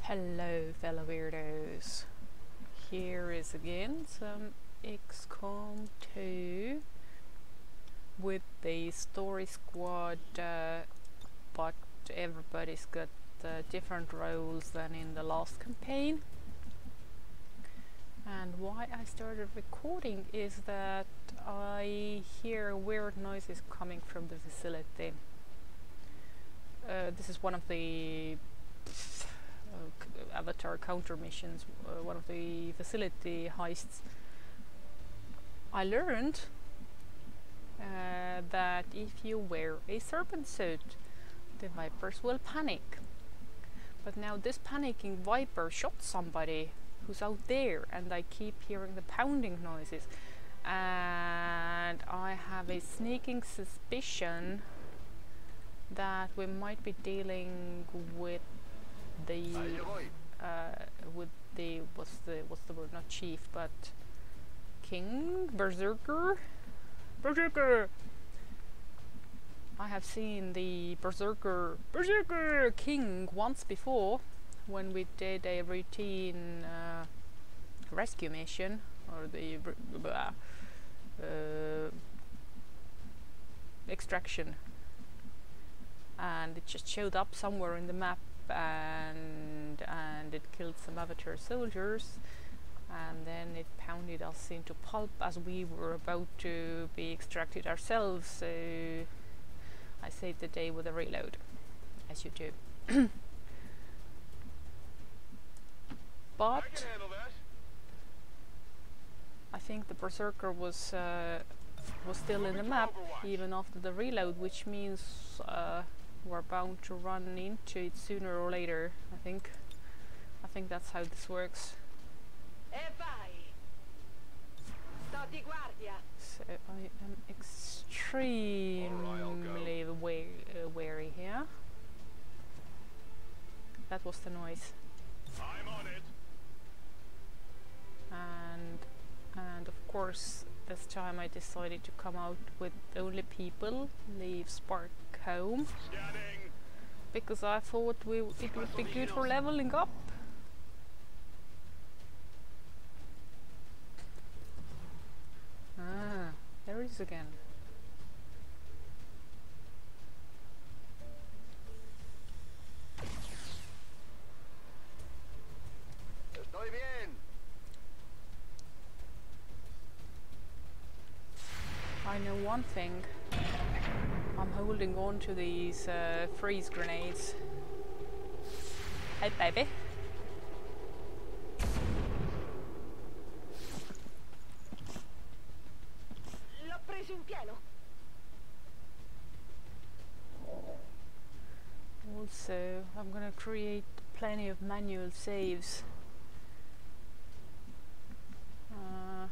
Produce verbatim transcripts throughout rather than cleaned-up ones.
Hello fellow weirdos, here is again some X COM two with the story squad, uh, but everybody's got uh, different roles than in the last campaign. And why I started recording is that I hear weird noises coming from the facility. Uh, this is one of the uh, Avatar counter missions, uh, one of the facility heists. I learned uh, that if you wear a serpent suit, the vipers will panic. But now this panicking viper shot somebody who's out there, and I keep hearing the pounding noises, and I have a sneaking suspicion that we might be dealing with the uh, with the what's the what's the word, not chief but king, berserker berserker I have seen the berserker berserker king once before when we did a routine uh, rescue mission, or the uh, uh, extraction, and it just showed up somewhere in the map, and and it killed some Avatar soldiers, and then it pounded us into pulp as we were about to be extracted ourselves. So I saved the day with a reload, as you do. But I think the berserker was uh, was still in the map even after the reload, which means uh, we're bound to run into it sooner or later. I think I think that's how this works. So I am extremely wa uh, wary here. That was the noise. I'm on it. And and of course this time I decided to come out with only people, leave Spark home, Scanning. because I thought we it would be good for leveling up. Ah, there it is again. Estoy bien. I know one thing. I'm holding on to these uh, freeze grenades. Hey baby. L'ho preso in pieno. Also, I'm gonna create plenty of manual saves. Uh,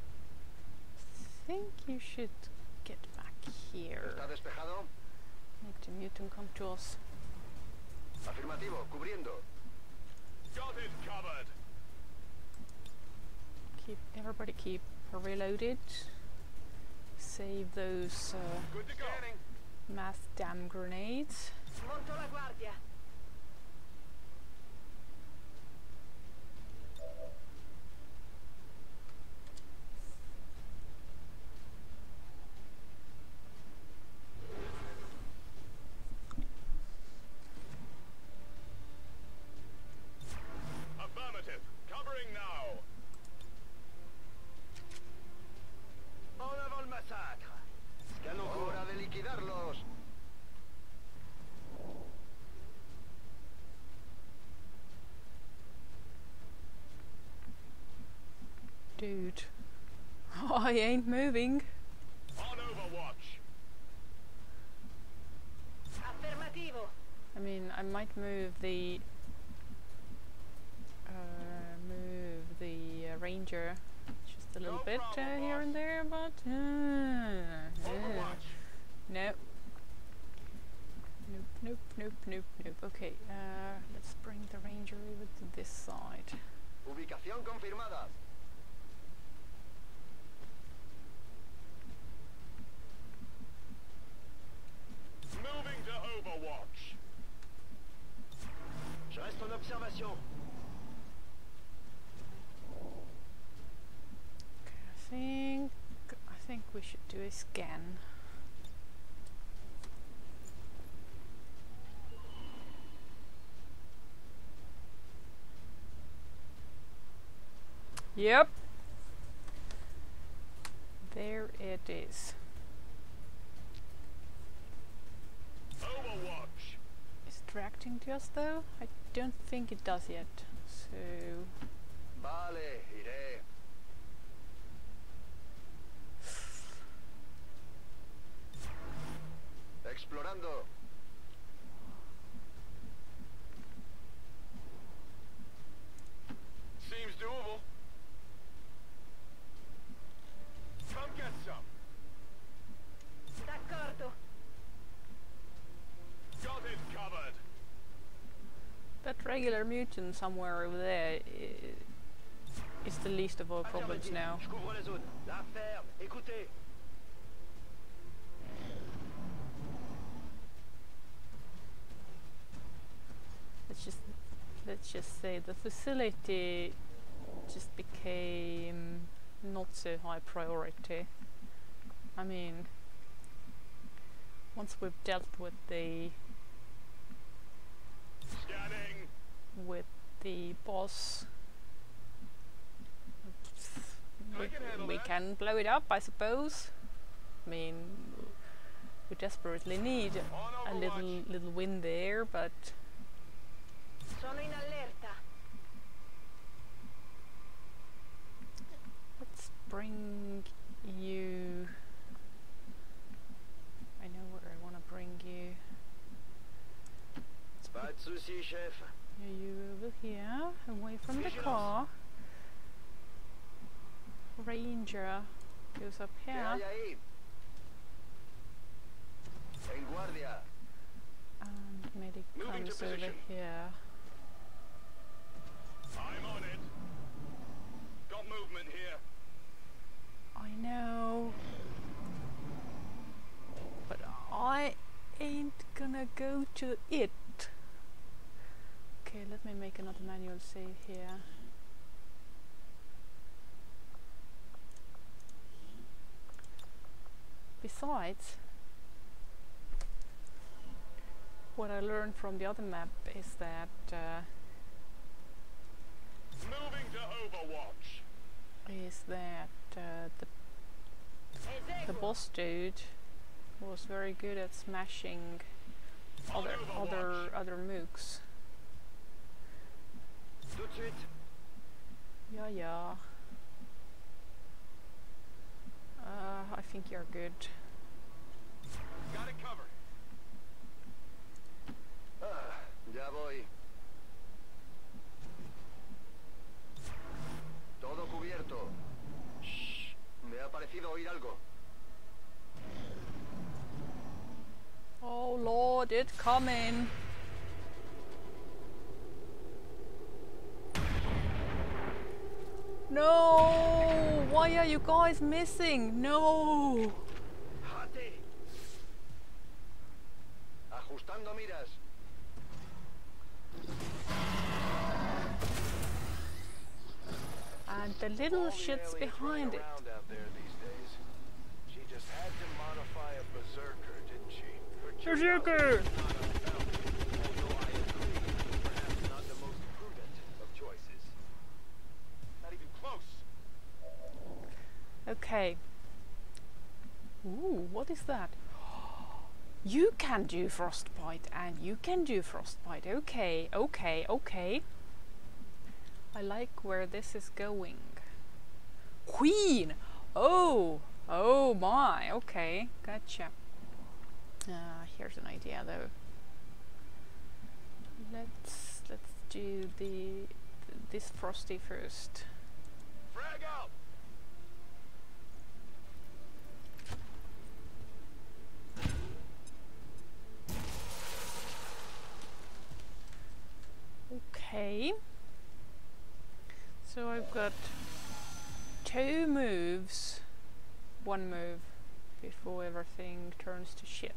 I think you should get back here. ¿Está despejado? Make the mutant come to us. Afirmativo, cubriendo. Got it covered. Keep everybody keep reloaded. Save those uh, Good to go. mass damn grenades. Monto la guardia. Affirmative. Covering now. En avant le massacre. Scanons. Hora de liquidarlos. Dude, I ain't moving. On overwatch. Affermativo. I mean, I might move the uh, move the uh, ranger just a little No bit problem, uh, here boss. and there, but uh, uh, Overwatch. nope, nope, nope, nope, nope, nope. Okay, uh, let's bring the ranger over to this side. Ubicación confirmada. Moving to overwatch. Je reste en observation. munitions. Okay, I think I think we should do a scan. Yep. There it is. Overwatch. Is it reacting to us though? I don't think it does yet. So Vale, iré. Explorando. Seems doable. Come get some. D'accordo. Got it covered. that regular mutant somewhere over there i- is the least of our problems now. Je couvre la zone. La ferme. Écoutez. Let's just let's just say the facility just became not so high priority. I mean, once we've dealt with the Scanning. with the boss, we, I can handle we that. can blow it up, I suppose. I mean, we desperately need On a little Overwatch. little win there, but Sono in allerta. let's bring you. I know where I want to bring you. Pas de soucis, chef. Are you over here, away from the Vigilance. car? Ranger goes up ¿Qué here, hay ahí? En guardia. and medic Moving to comes over position. here. I'm on it. Got movement here. I know, but I ain't gonna go to it. Okay, let me make another manual save here. Besides, what I learned from the other map is that uh, Moving to Overwatch. is that uh, the the Eseguo. boss dude was very good at smashing other other other mooks. Tout de suite. Yeah, yeah. Uh, I think you're good. Got it covered. Ah, ya voy. Todo cubierto. Shh, me ha parecido oír algo. Oh Lord, it's coming. No! Why are you guys missing? No! ¡Jate! Ajustando miras. And the little All the shit's aliens behind running it. around out there these days. She just had to modify a berserker, didn't she? Her Berserker! curiosity was not unfounded, although I agree, perhaps not the most prudent of choices. Not even close. Okay. Ooh, what is that? You can do frostbite and you can do frostbite. Okay, okay, okay. I like where this is going. Queen! Oh! Oh my, okay, gotcha. Uh, here's an idea though. Let's let's do the th this frosty first. Frag out! Okay. So I've got two moves, one move before everything turns to shit.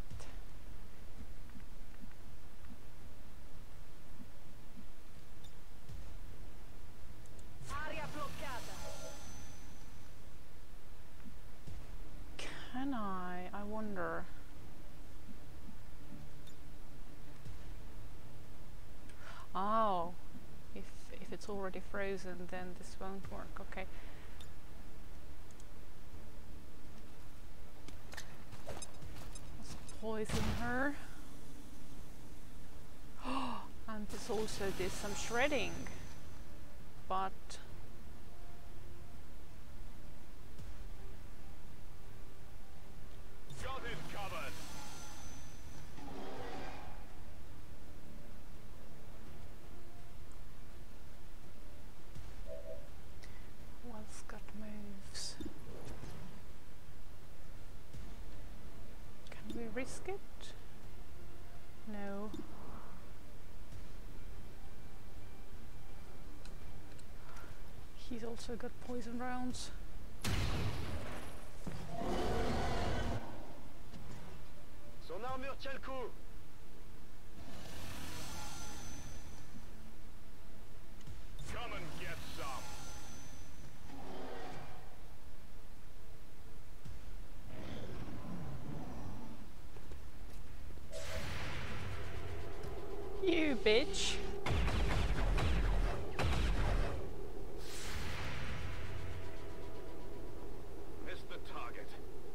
it's already frozen, then this won't work. Okay. Let's poison her. And this also did some shredding, but Got it covered. who else got moves? Can we risk it? No. He's also got poison rounds. Son armure tient le coup. Come and get some. You bitch! Missed the target.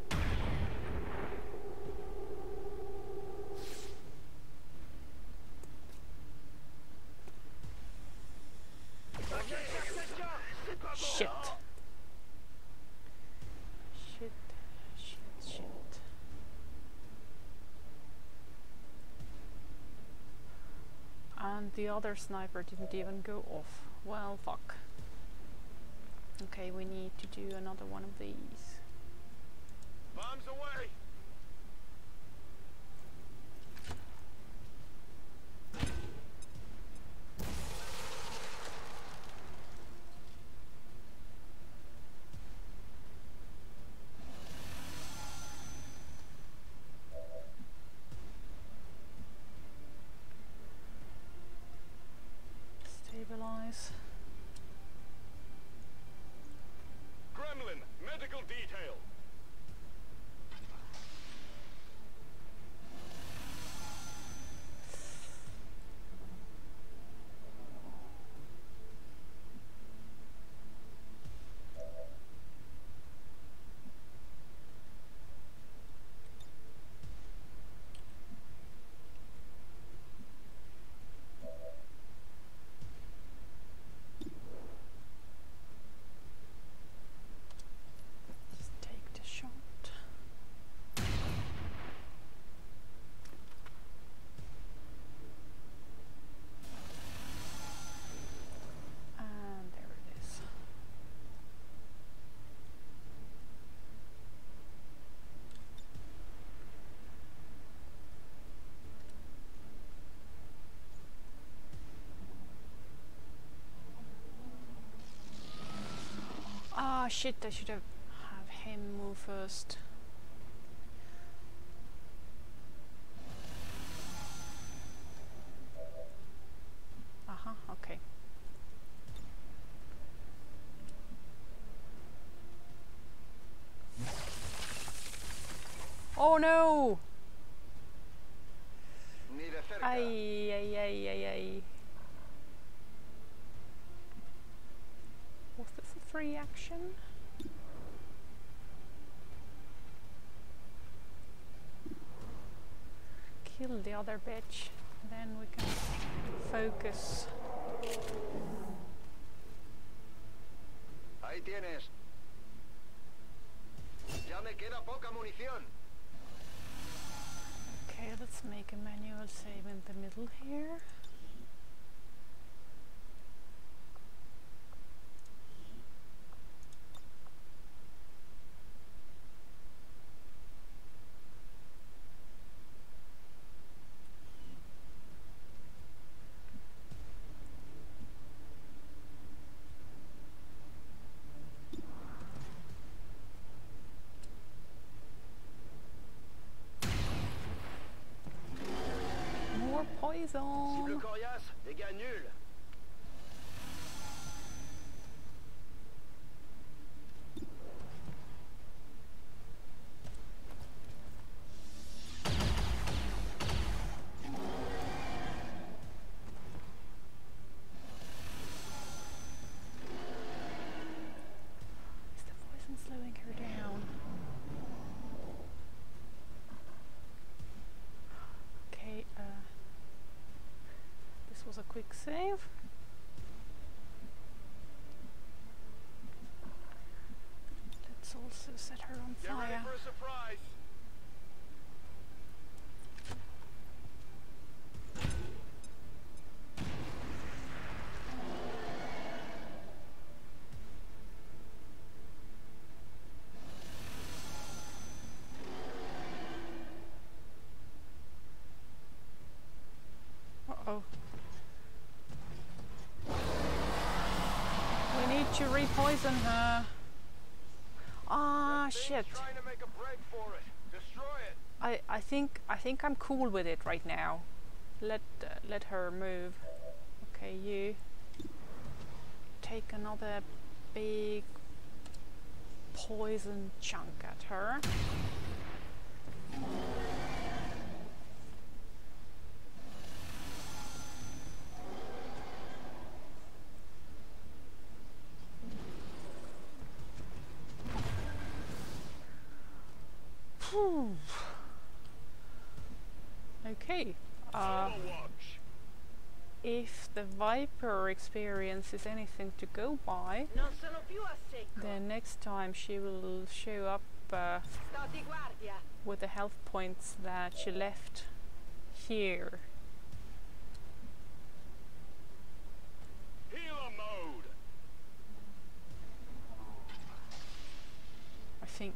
Shit. Shit, shit, shit. And the other sniper didn't even go off. Well, fuck. Okay, we need to do another one of these. Bombs away. Stabilize. Gremlin, medical detail. Just take the shot. And there it is. Ah, shit, I should have have him move first. Uh-huh, okay. Oh no! Ni de cerca. Ay, ay, ay, ay, ay. Was this a free action? Kill the other bitch, then we can focus. Ahí tienes. Ya me queda poca munición. Okay, let's make a manual save in the middle here. More poison! Cible coriace, dégâts nuls. a quick save. Let's also set her on Get ready fire. for a surprise. Uh-oh. We need to repoison her. Ah, That thing's shit. trying to make a break for it. Destroy it. I I think I think I'm cool with it right now. Let uh, let her move. Okay, you take another big poison chunk at her. Phew. Okay. Uh, Overwatch. if the Viper experience is anything to go by, Non sono più a secco. then next time she will show up uh, Sto di guardia. with the health points that she left here. Healer mode. I think.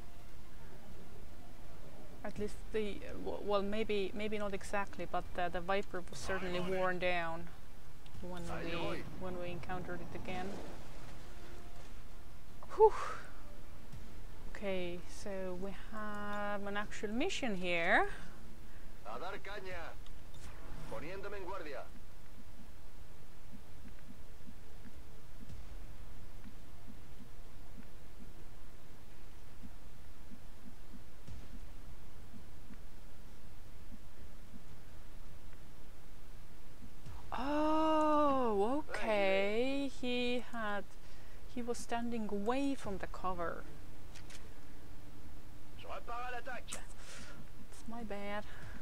At least the uh, w well, maybe maybe not exactly, but uh, the Viper was certainly worn down when we when we encountered it again. Whew. Okay, so we have an actual mission here. A dar caña. Poniéndome en guardia. Oh, okay. He had he was standing away from the cover. Je repars à l'attaque. It's my bad.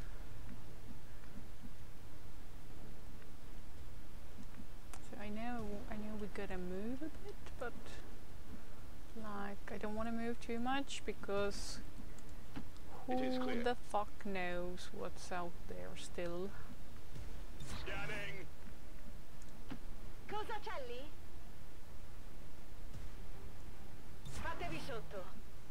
So I know I know we gotta move a bit, but like I don't want to move too much because It is who clear. the fuck knows what's out there still. Scanning. Cosa c'è lì? Fatevi sotto.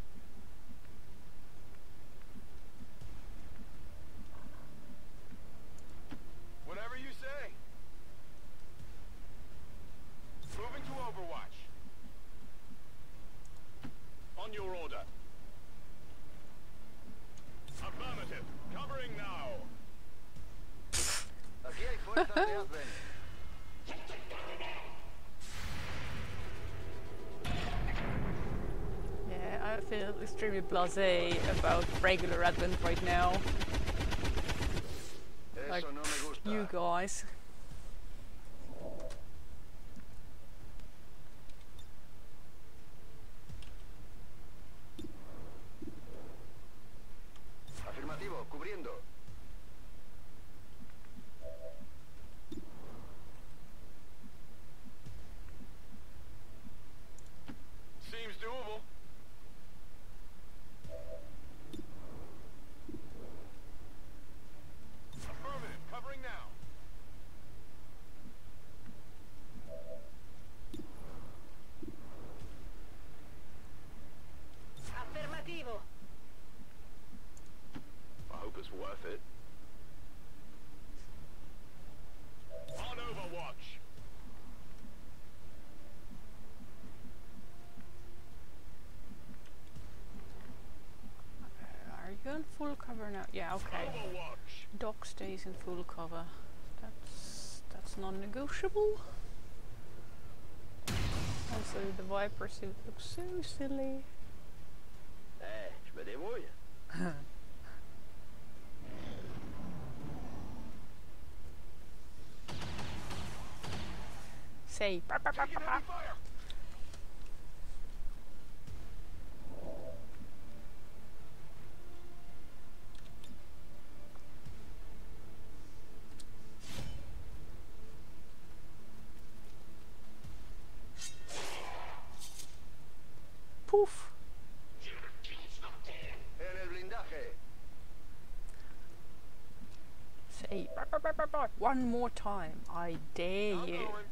Whatever you say. Moving to Overwatch. On your order. Affirmative. Covering now. Aquí hay fuerzas de Advent. Yeah, I feel extremely blasé about regular Advent right now. Like, Eso no me gusta. you guys. Afirmativo, cubriendo. Seems doable. Affirmative, covering now. Affermativo. I hope it's worth it. On Overwatch. Are you in full cover now? Yeah, okay. Overwatch. Doc stays in full cover. That's that's non-negotiable. Also, the Viper suit looks so silly. Eh, je me débrouille. Say, "Bah, bah, bah, Taking bah, bah." heavy fire. bye, bye, bye. One more time. I dare I'm you. going.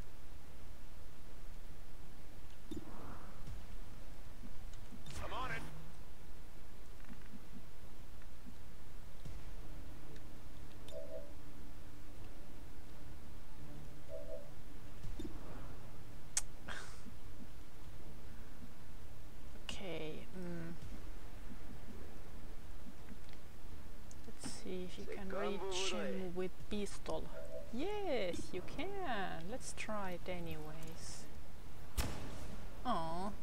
I'm on it. Okay. Mm. Let's see if you can reach him with pistol. Yes, you can. Let's try it anyways. Aww.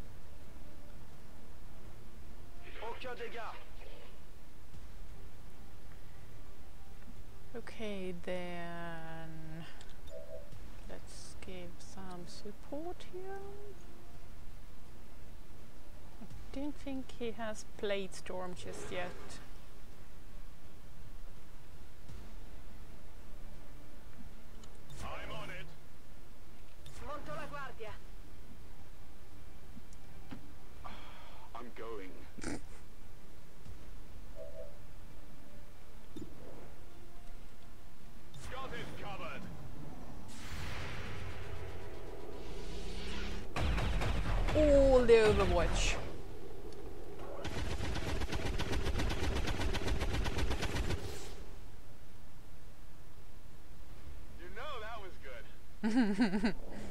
Aucun dégât. Okay, then let's give some support here. I don't think he has played Storm just yet. I'm on it. Monto la guardia. I'm going. Got it covered. All the Overwatch. You know that was good.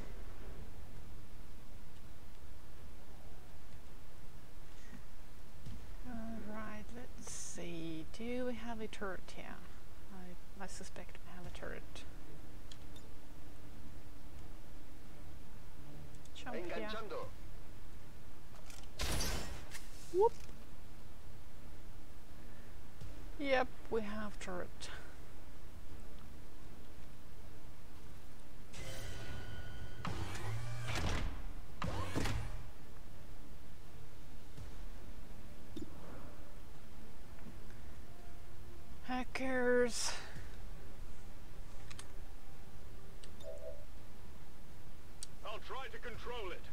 Alright, let's see. Do we have a turret here? I, I suspect we have a turret. Jump here. Enganchando. Whoop. Yep, we have turret. Hackers. I'll try to control it.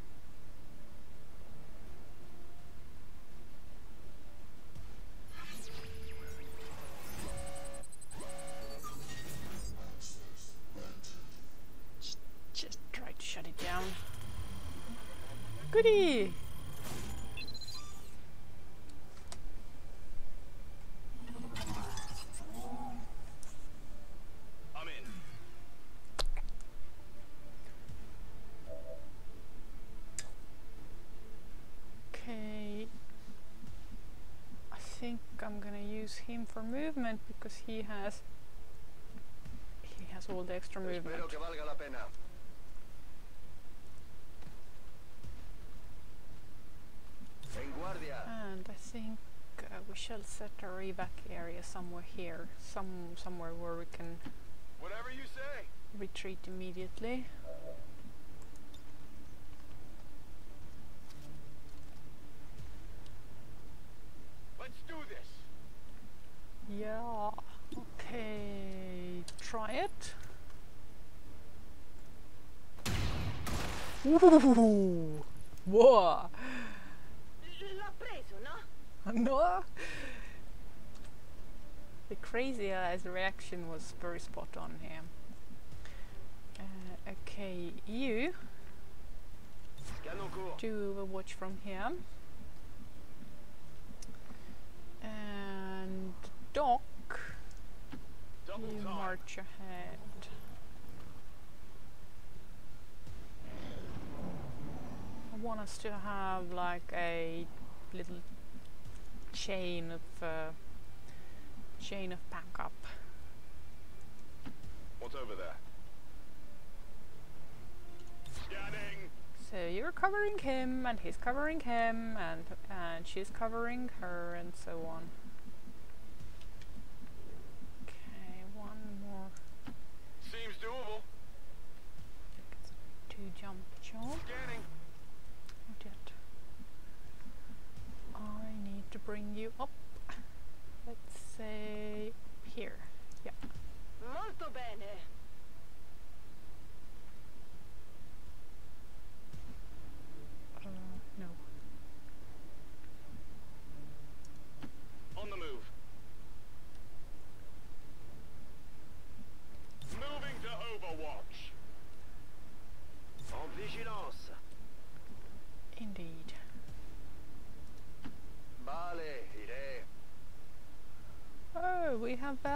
Just try to shut it down. Goody! I'm in. Okay. I think I'm gonna use him for movement because he has he has all the extra movement. Espero que valga la pena. En guardia. And I think uh, we shall set our evac area somewhere here, some somewhere where we can Whatever you say. retreat immediately. Let's do this. Yeah. Okay. Try it. Ooh. Whoa. L'ho preso, no? No. The crazy eyes reaction was very spot on here. Uh, okay, you Scan en cours. do Overwatch from here. And Doc, Double you time. march ahead. I want us to have like a little chain of uh, chain of backup. What's over there? Scanning. So you're covering him, and he's covering him, and and she's covering her, and so on. Okay, one more. Seems doable. Two jump job. Scanning. Not yet. I need to bring you up. Let's say here. Yeah. Molto bene. Uh, no.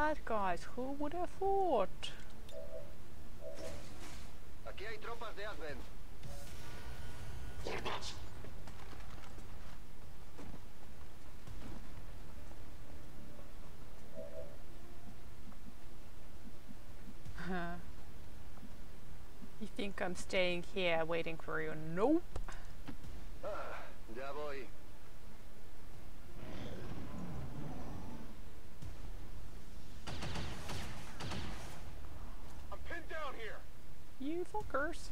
bad guys. Who would have thought? Aquí hay tropas de Advent. You think I'm staying here waiting for you? Nope. Ah, ya voy. I'm pinned down here. You fuckers.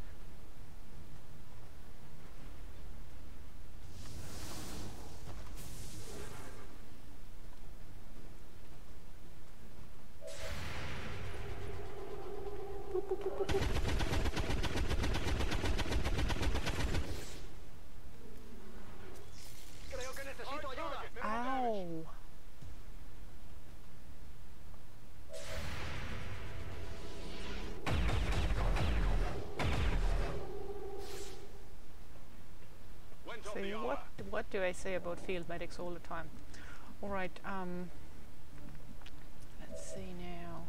Boop, boop, boop, boop, boop. Creo que necesito ayuda. Ow. See, what what do I say about field medics all the time? Alright, um let's see now.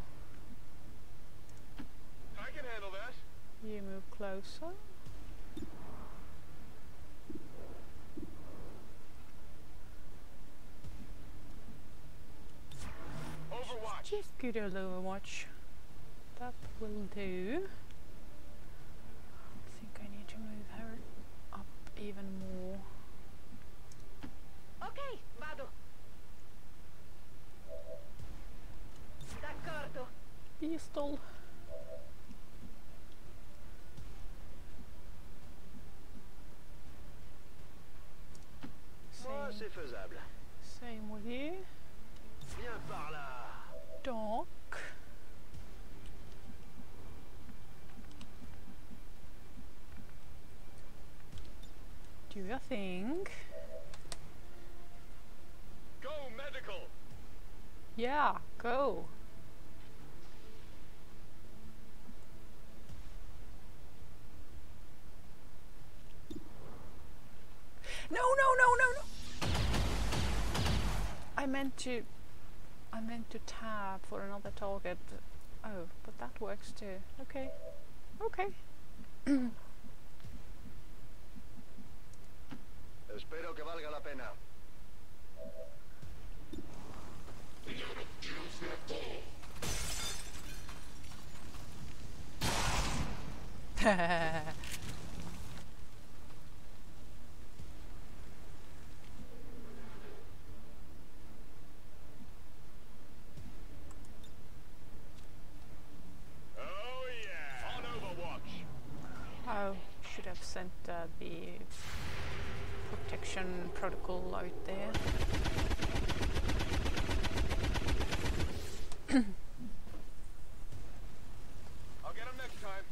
I can handle that. You move closer. Overwatch. Just good old Overwatch. That will do. I think I need to move her up even more. Ok, vado. D'accordo. Pistol. Moi, Same, c'est faisable. same with you. Viens par là. Doc. Do your thing. Go medical. Yeah, go. No, no, no, no, no. I meant to I meant to tab for another target. Oh, but that works too. Okay. Okay. Espero que valga la pena. Oh yeah. On Overwatch. Oh, should have sent uh, the protection protocol out there. I'll get him next time.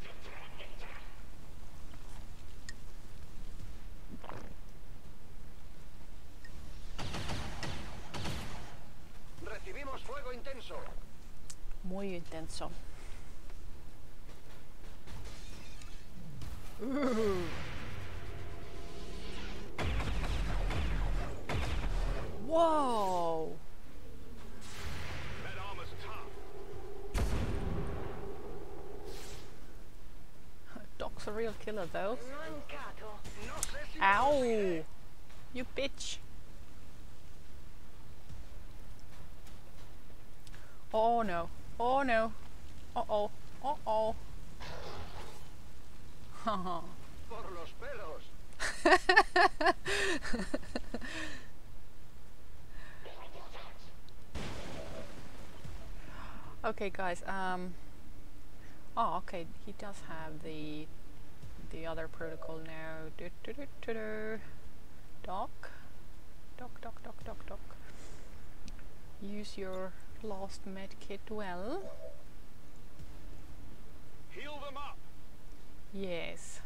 Recibimos fuego intenso. Muy intenso. Ooh. Whoa! That armor's tough. Doc's a real killer though. Mancato. No sé si Ow! You bitch! Oh no! Oh no! Uh oh! Uh oh! Haha. por los pelos. Okay, guys. Um. Oh, okay. He does have the the other protocol now. Do, do, do, do, do. Doc, doc, doc, doc, doc, doc. Use your last med kit well. Heal them up. Yes.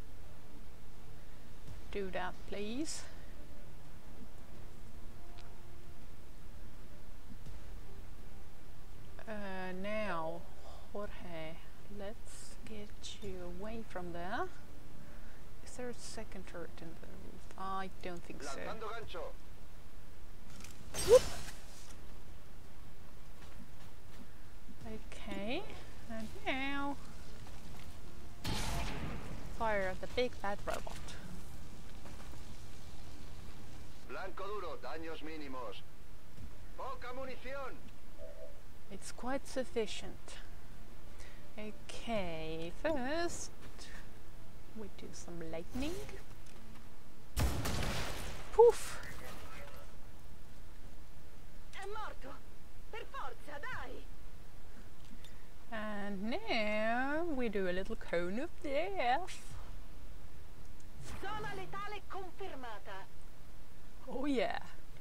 Do that, please. Uh, now, Jorge, let's get you away from there. Is there a second turret in the roof? I don't think so. Lanzando gancho. Whoop. Okay, and now fire at the big bad robot. Blanco duro, daños mínimos. Poca munición. It's quite sufficient. Okay, first we do some lightning. Poof! È morto. Per forza, dai. And now we do a little cone of death. Zona letale confermata. Oh yeah.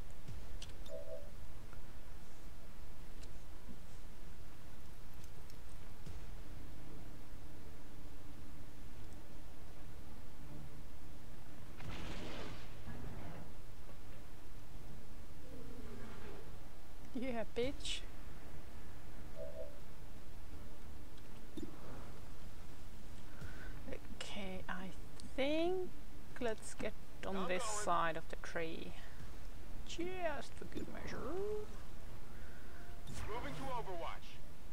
Yeah, bitch. Okay, I think let's get on I'm this going. side of the tree. Just for good measure. Moving to Overwatch.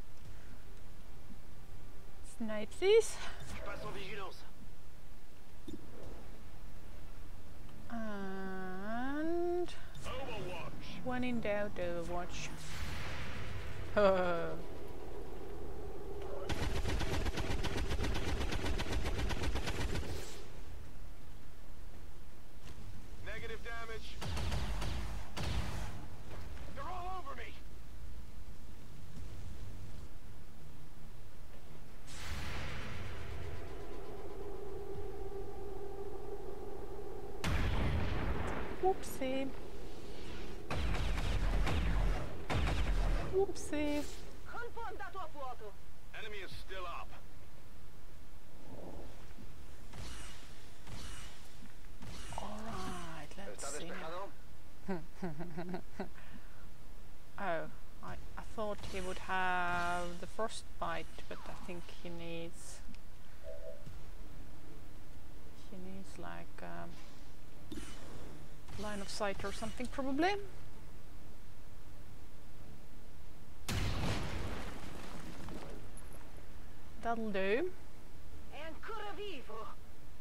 Snipesies. Je passe en vigilance. And Overwatch. when in doubt, Overwatch. Negative damage. They're all over me. Whoopsie. Whoopsie. Colpo andato a vuoto. Enemy is still up. Alright, let's ¿Está see. despejado? Oh, I, I thought he would have the frost bite, but I think he needs he needs like um, line of sight or something probably. That'll do. È ancora vivo.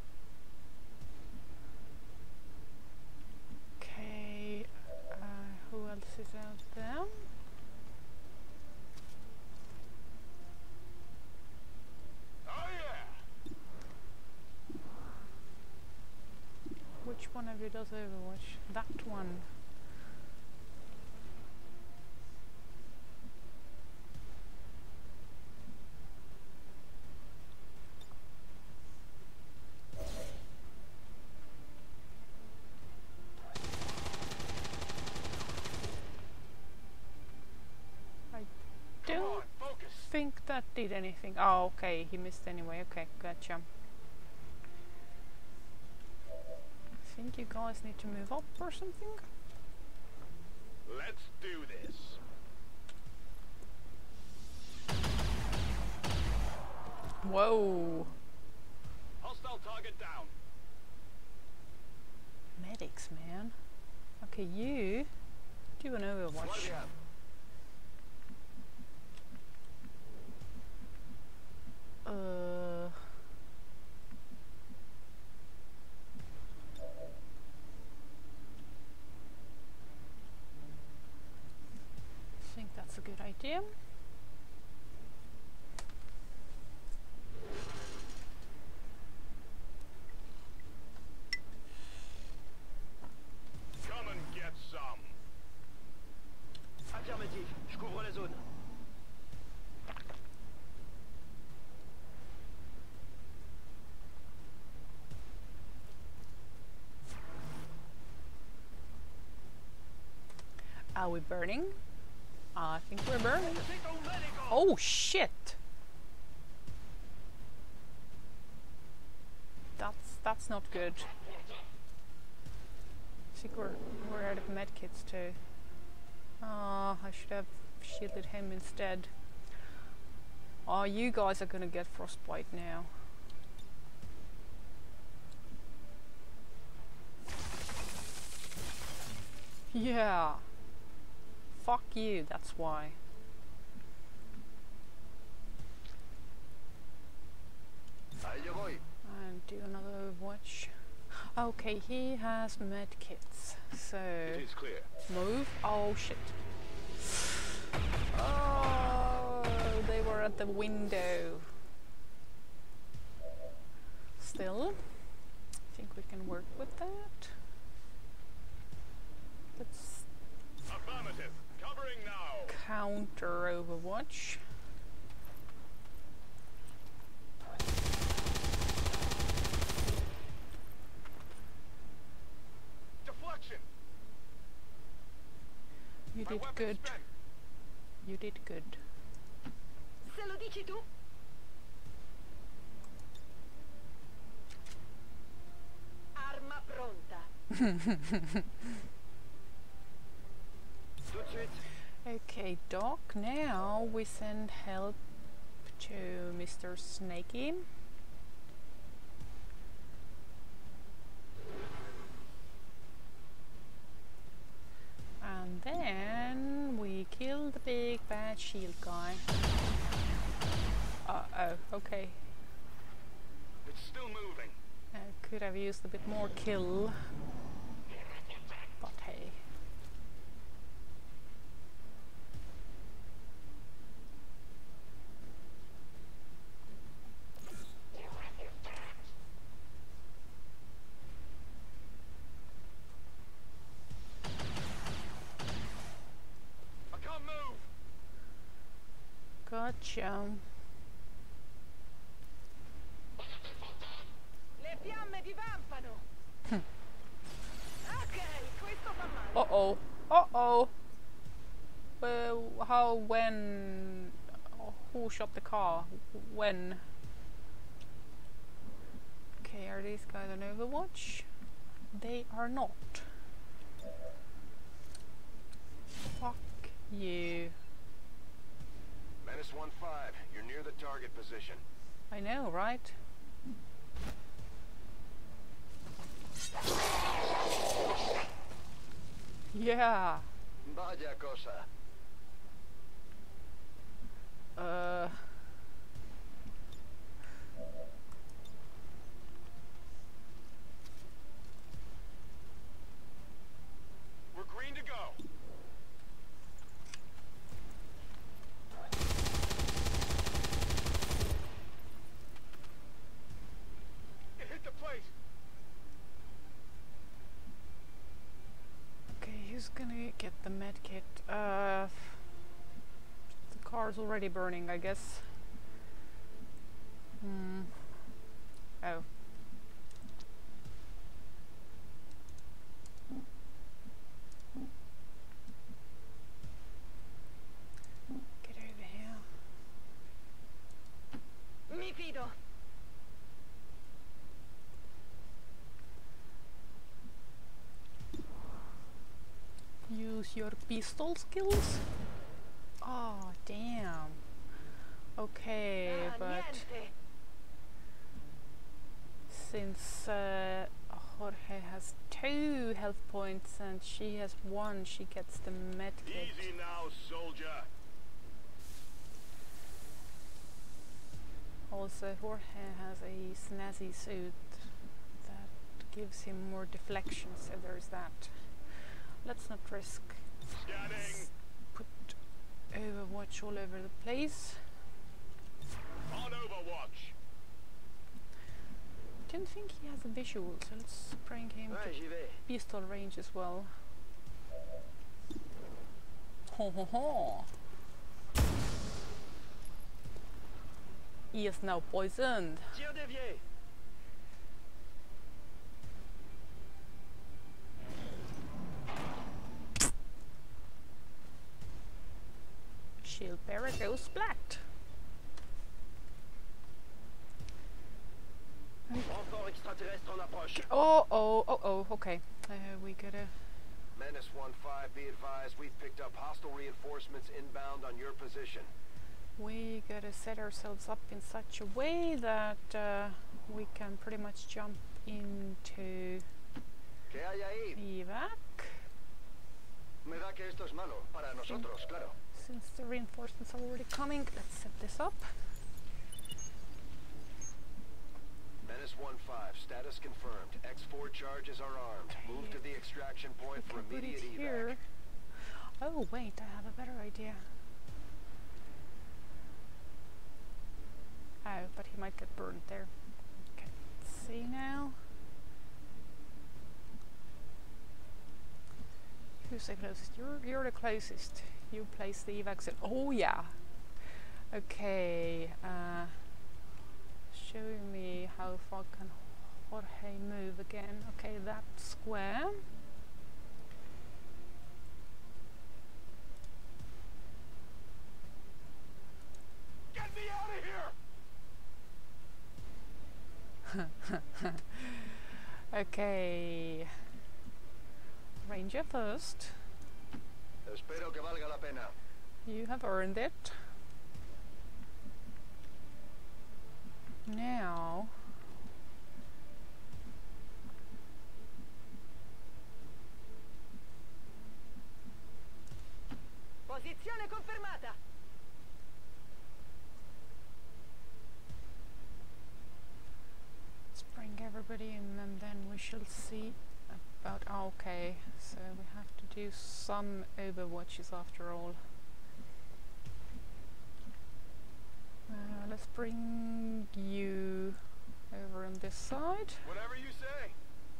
Okay, uh, who else is out there? Oh yeah. Which one of you does Overwatch? That one. Come Don't on, focus. think that did anything. Oh, okay, he missed anyway. Okay, gotcha. I think you guys need to move up or something. Let's do this. Whoa! Hostile target down. Medics, man. Okay, you do an Overwatch. Guardia. Uh. I think that's a good idea. Come and get some. Affirmatif. Je couvre la zone. Are we burning? I think we're burning. Oh shit! That's that's not good. I think we're we're out of medkits too. Ah, I should have shielded him instead. Oh, you guys are gonna get frostbite now. Yeah. Fuck you, that's why. Okay, he has med kits, so It is clear. move. Oh shit. Oh, they were at the window. Still, I think we can work with that. Let's Affirmative. Covering now. counter Overwatch. Deflection. You My did weapon good. spent. You did good. Se lo dici tu? Arma pronta. Tout de suite. Okay, Doc, now we send help to Mister Snakey. And then we kill the big bad shield guy. Uh oh, okay. It's still moving. I could have used a bit more kill. But hey. I can't move. Gotcha. Le fiamme divampano. Ok, questo fa male. Uh oh. Uh oh. Well, how, when, who shot the car? When? Okay, are these guys on Overwatch? They are not. Fuck you. Menace one five. You're near the target position. I know, right? Yeah. Vaya cosa. Uh. We're green to go. It hit the plate. Okay, who's gonna get the med kit? Uh. The car's already burning, I guess. Hmm. Oh. Get over here. Mi fido. Use your pistol skills? Oh, damn. Okay, Ah, but niente. since uh, Jorge has two health points and she has one, she gets the med kit. Easy now, soldier. Also, Jorge has a snazzy suit that gives him more deflection, so there's that. Let's not risk. Scanning. Put Overwatch all over the place. On Overwatch. Didn't think he has a visual, so let's bring him Ouais, to j'y vais. pistol range as well. Ho ho ho! He is now poisoned. Tir dévié. Shield bearer goes splat. Renfort extraterrestre en approche. Oh oh oh oh. Okay, uh, we gotta. Menace one five, be advised, we've picked up hostile reinforcements inbound on your position. We gotta set ourselves up in such a way that uh, we can pretty much jump into ¿Qué hay ahí? evac. Me da que esto es malo para nosotros, claro. Since the reinforcements are already coming, let's set this up. Menace one five, status Status confirmed. X four charges are armed. Okay. Move to the extraction point We for can put immediate it evac. here. Oh wait, I have a better idea. Oh, but he might get burned there. Okay, let's see now. Who's the closest? You're, you're the closest. You place the evac zone. Oh yeah! Okay, uh, show me how far can Jorge move again. Okay, that square. Get me out of here! Okay. Ranger first. Espero que valga la pena. You have earned it. Now, Posizione confermata. let's bring everybody in and then we shall see about... Oh, okay, so we have to do some overwatches after all. Uh, let's bring you over on this side. Whatever you say.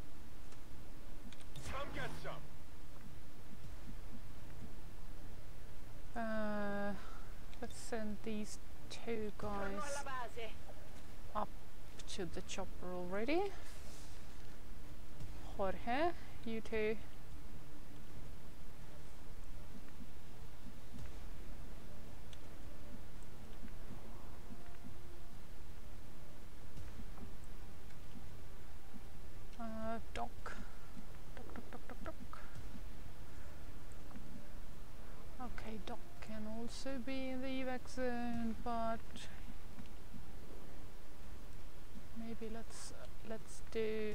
Come get some. Uh, let's send these two Torno alla guys base. up to the chopper already. Jorge, you two. Uh, Doc. Doc, Doc, Doc, Doc, Doc. Okay, Doc can also be in the evac zone, but maybe let's uh, let's do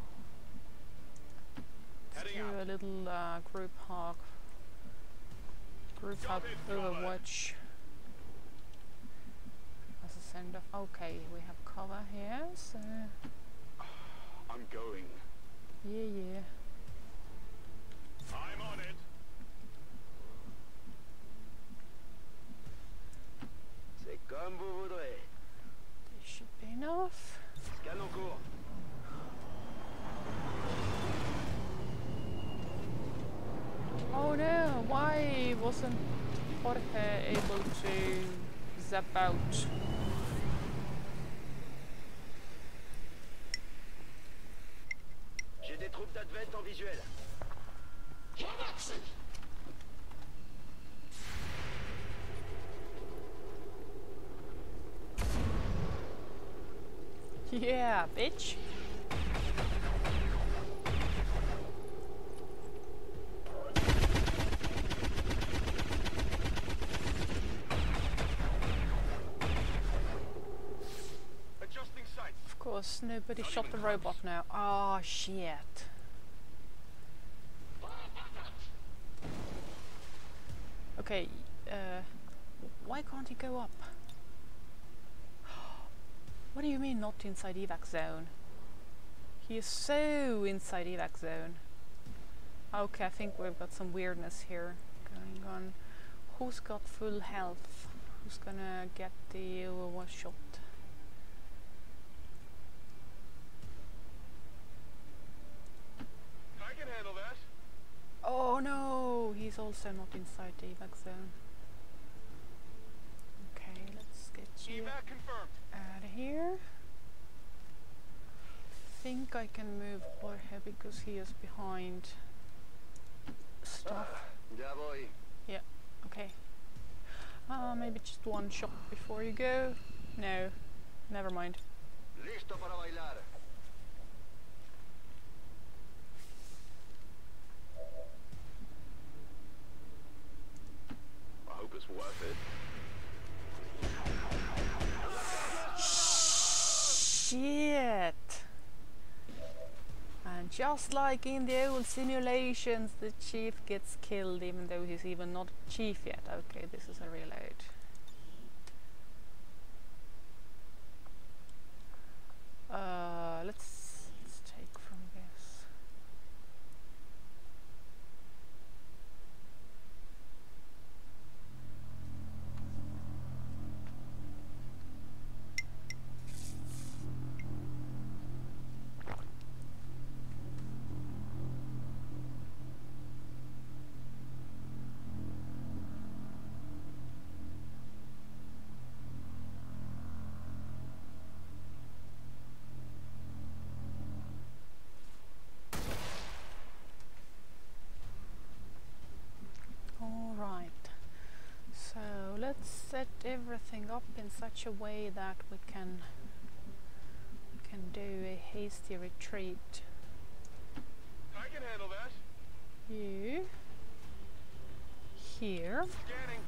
let's Heading do out. a little uh, group hug, group hug Jump in, Colin. overwatch as a send off. Okay, we have cover here, so I'm going. yeah, yeah. I'm on it. C'est comme vous voudrez. This should be enough. Scan en cours. Oh no, why wasn't Jorge able to zap out? J'ai des troupes d'Advent en visuel. Yeah, bitch. Adjusting sights. Of course, nobody shot the robot now. Oh shit. Okay, uh, why can't he go up? What do you mean not inside evac zone? He is so inside evac zone. Okay, I think we've got some weirdness here going on. Who's got full health? Who's gonna get the one shot? I can handle that. Oh no, he's also not inside the evac zone. Okay, let's get you Evac confirmed. out of here. I think I can move Jorge because he is behind stuff. Ya voy. Yeah, okay. Uh, maybe just one shot before you go. No, never mind. Listo para bailar. I hope it's worth it. Shit! And just like in the old simulations, the chief gets killed even though he's even not chief yet. Okay, this is a reload. Uh, let's moving up in such a way that we can can do a hasty retreat. I can handle that. You here. Scanning.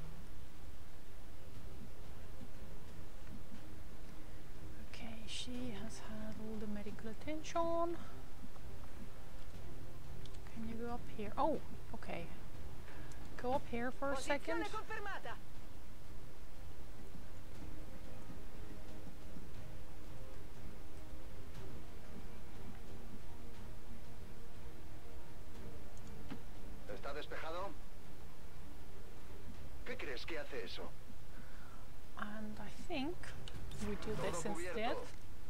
Okay, she has had all the medical attention. Can you go up here? Oh, okay. Go up here for a second. Posizione confermata. ¿Está despejado? ¿Qué crees que hace eso? And I think we do this Todo instead. cubierto.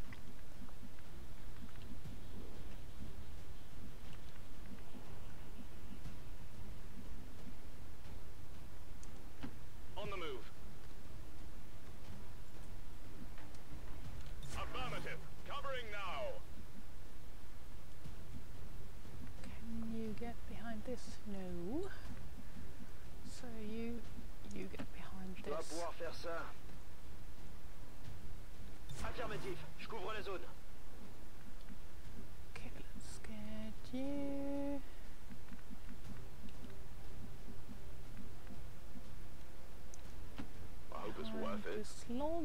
On the move. Affirmative. Covering now. Can you get behind this? No. So you you get behind Je dois this. pouvoir faire ça. Affirmatif. Je couvre la zone. Okay, let's get you. I hope it's Behind worth it. this log.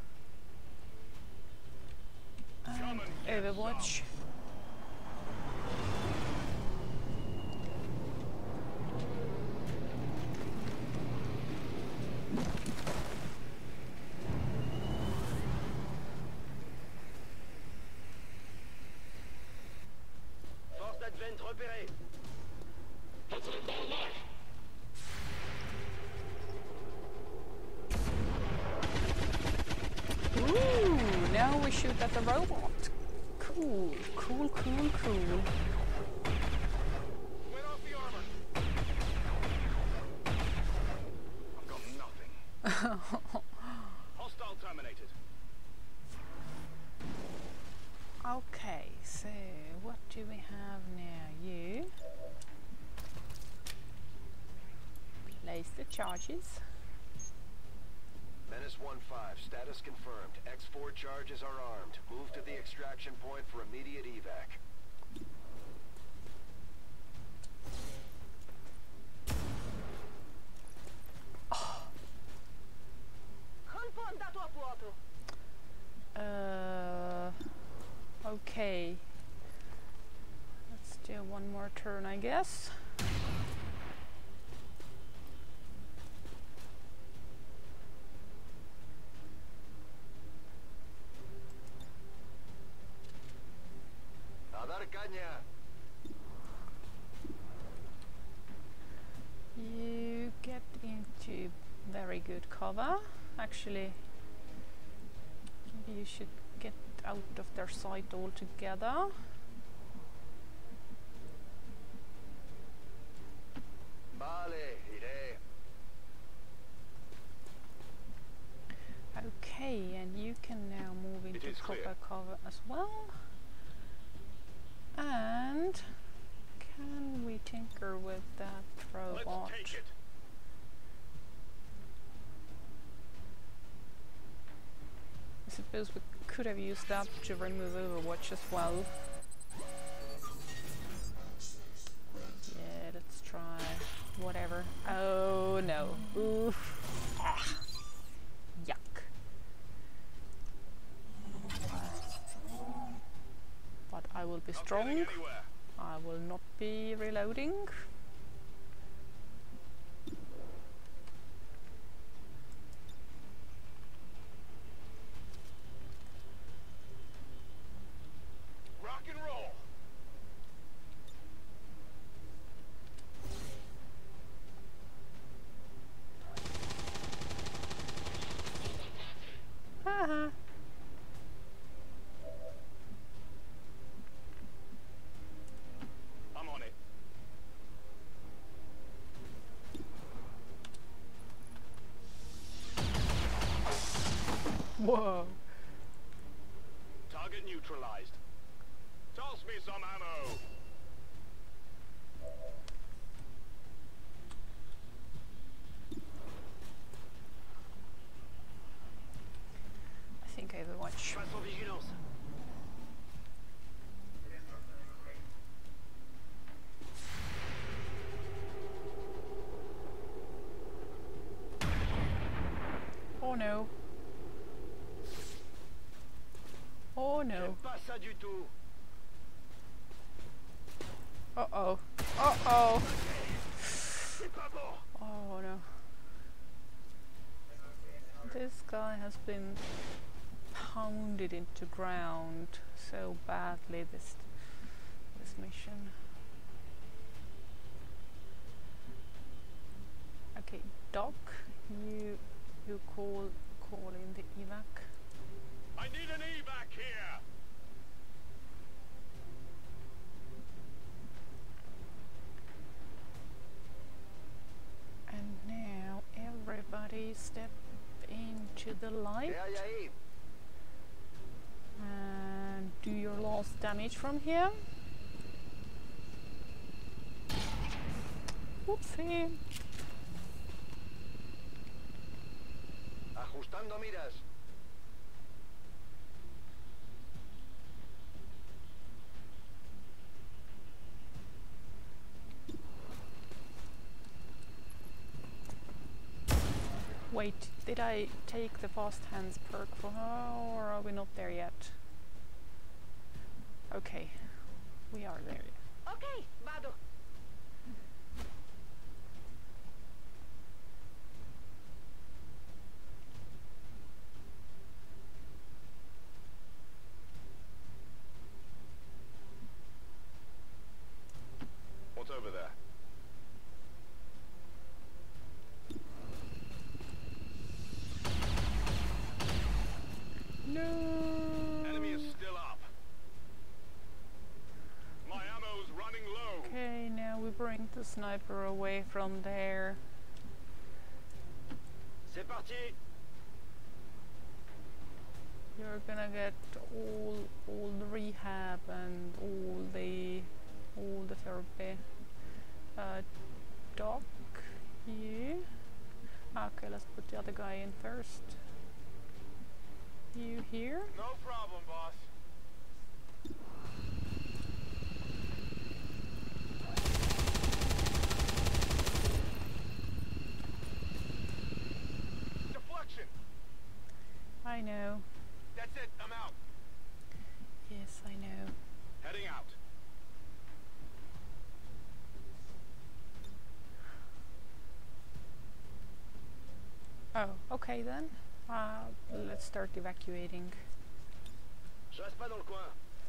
And and get Overwatch. Force d'advent repérée. Ooh, now we shoot at the robot. Cool, cool, cool, cool. Went off the armor. I've got nothing. Hostile terminated. Okay, so what do we have now? You place the charges. Menace one five, status confirmed. X four charges are armed. Move to the extraction point for immediate evac. Colpo andato a vuoto. Uh, okay. Let's do one more turn, I guess. A dar caña. You get into very good cover. Actually, maybe you should get out of their sight altogether. Vale, iré. Okay, and you can now move into is clear. proper cover as well. And can we tinker with that robot? Let's take it. I suppose we could have used that to remove Overwatch as well. Yeah, let's try whatever. Oh no. Oof. Ah. Yuck. But I will be Not strong. getting anywhere. I will not be reloading. Rock and roll. Haha. I'm on it. Whoa. Target neutralized. Toss me some ammo. Okay, we watch. Passe en vigilance. Oh no. Oh no. J'aime pas ça du tout. Uh oh. Uh oh. C'est pas bon. Oh no. This guy has been pounded into ground so badly this this mission. Okay, Doc, you you call call in the evac. I need an evac here. And now everybody step into the light Aïe, aïe. and do your last damage from here. Whoopsie. Ajustando miras. Wait, did I take the fast hands perk for her, or are we not there yet? Okay, we are there. Ok, vado. What's over there? No. Enemy is still up. My ammo's running low. Okay, now we bring the sniper away from there. C'est parti. You're gonna get all all the rehab and all the all the therapy. Uh, Doc, you. Okay, let's put the other guy in first. You here? No problem, boss. Deflection. I know. That's it. I'm out. Yes, I know. Heading out. Oh, okay then. Uh, let's start evacuating. Je reste pas dans le coin.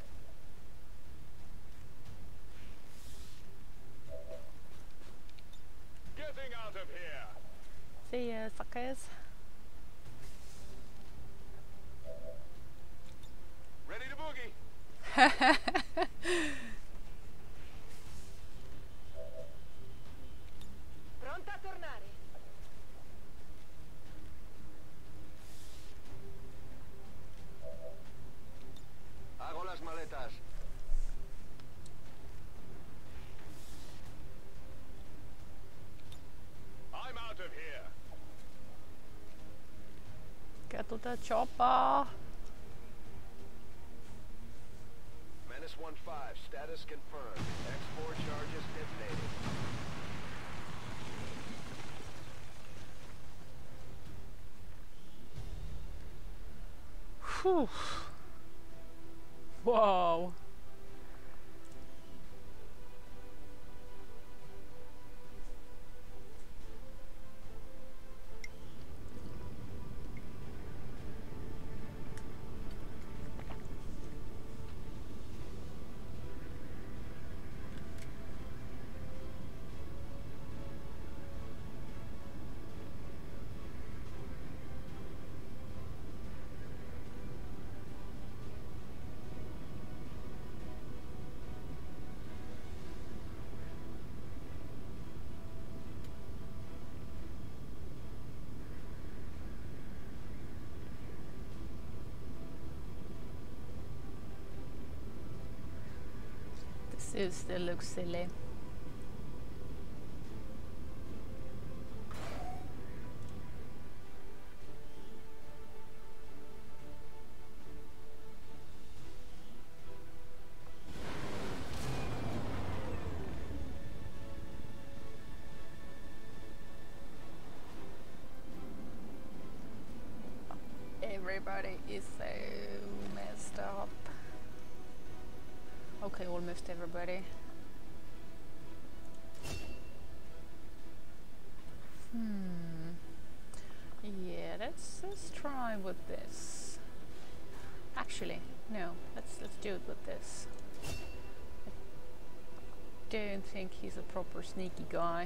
Getting out of here. See ya, suckers. Ready to boogie. Pronta a tornare. Hago las maletas. I'm out of here. Get to the chopper. Menace one five, status confirmed. X four charges detonated. Whew. Whoa. This is still looks silly. everybody is so messed up. Okay, almost everybody. Hmm. Yeah, let's let's try with this. Actually, no. Let's let's do it with this. I don't think he's a proper sneaky guy.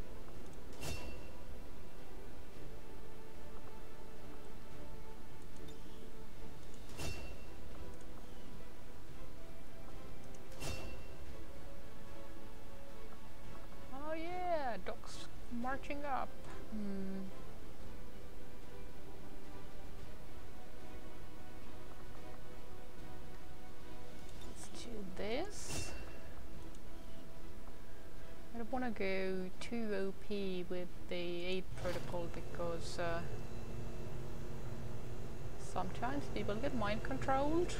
Oh yeah, Doc's marching up. Hmm. Let's do this. I don't want to go too O P with the aid protocol because uh, sometimes people get mind controlled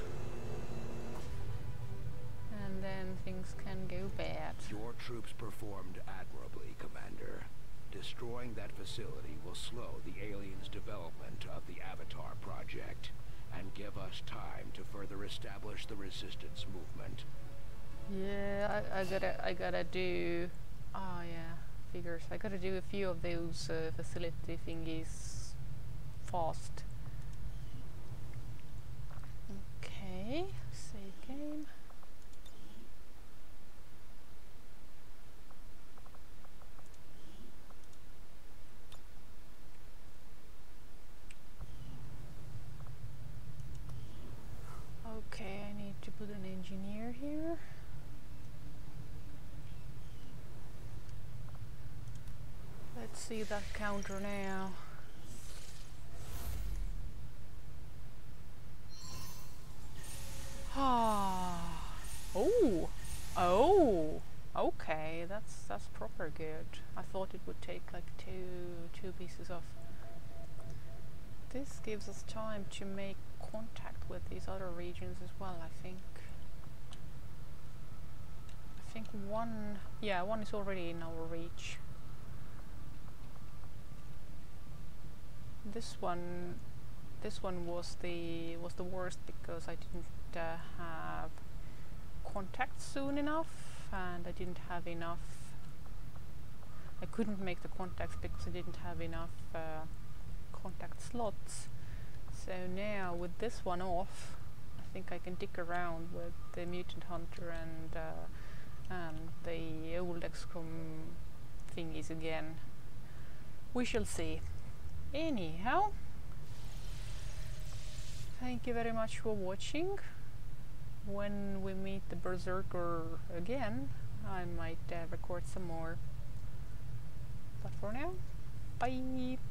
and then things can go bad. Your troops performed admirably, Commander. Destroying that facility will slow the aliens' development of the Avatar project and give us time to further establish the resistance movement. Yeah, I, I gotta, I gotta do. Oh yeah, figures. I gotta do a few of those uh, facility thingies fast. Okay, save game. Okay, I need to put an engineer here. Let's see that counter now. Ah. Oh. Oh. Okay, that's that's proper good. I thought it would take like two two pieces off. This gives us time to make contact with these other regions as well, I think. I think one, yeah, one is already in our reach. This one, this one was the was the worst because I didn't uh, have contact soon enough, and I didn't have enough. I couldn't make the contacts because I didn't have enough uh, contact slots. So now with this one off, I think I can dick around with the mutant hunter and uh, and the old X COM thingies again. We shall see. Anyhow, thank you very much for watching. When we meet the Berserker again, I might uh, record some more. But for now, bye!